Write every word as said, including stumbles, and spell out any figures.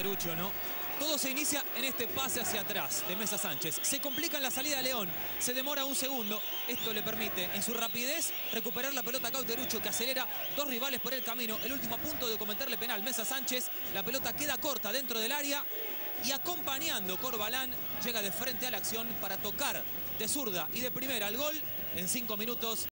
Cauteruccio, ¿no? Todo se inicia en este pase hacia atrás de Mesa Sánchez. Se complica en la salida de León. Se demora un segundo. Esto le permite, en su rapidez, recuperar la pelota a Cauteruccio, que acelera dos rivales por el camino. El último a punto de cometerle penal, Mesa Sánchez. La pelota queda corta dentro del área. Y acompañando Corbalán, llega de frente a la acción para tocar de zurda y de primera al gol. En cinco minutos